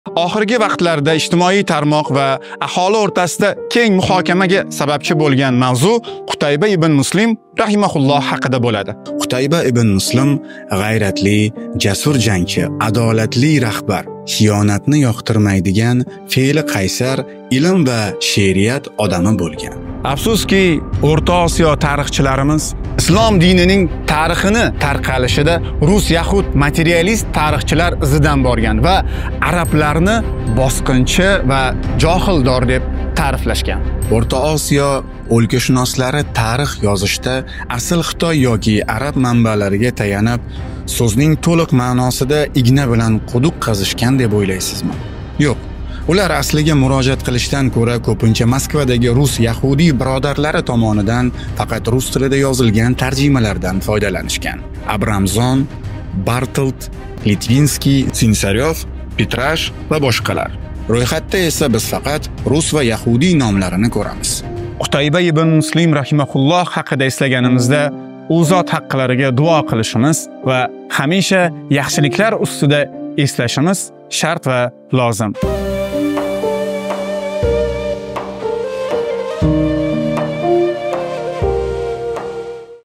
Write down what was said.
Oxirgi vaqtlarda ijtimoiy tarmoq va aholi o'rtasida keng muhokamaga sababchi bo'lgan mavzu Qutayba ibn Muslim rahimahulloh haqida bo'ladi. Qutayba ibn Muslim g'ayratli, jasur jangchi, adolatli rahbar, xiyonatni yoqtirmaydigan, fe'li qaysar, ilm va she'riyat odami bo'lgan. Afsuski, O'rta Osiyo tarixchilarimiz islom dinining tarixini tarqalishida Rus yahud materialist tarixchilar izidan borgan va arablarni bosqinchi va johildor deb ta'riflashgan. O'rta Osiyo o'lkashunoslari tarix yozishda asl Xitoy yoki arab manbalariga tayanib, so'zning to'liq ma'nosida igna bilan quduq qazishgan deb o'ylaysizmi? Yo'q. Ular asliga murojaat qilishdan ko'ra ko'pincha Moskvadagi rus yahudiy birodarlari tomonidan faqat rus tilida yozilgan tarjimalardan foydalanishgan. Abramzon, Bartelt, Litvinskiy, Sinsaryov, Petrash va boshqalar. Ro'yxatda esa biz faqat rus va yahudiy nomlarini ko'ramiz. Qutayba ibn Muslim rahimahulloh haqida eslaganimizda u zot haqqilariga duo qilishimiz va hamisha yaxshiliklar ustida eslashimiz shart va lozim.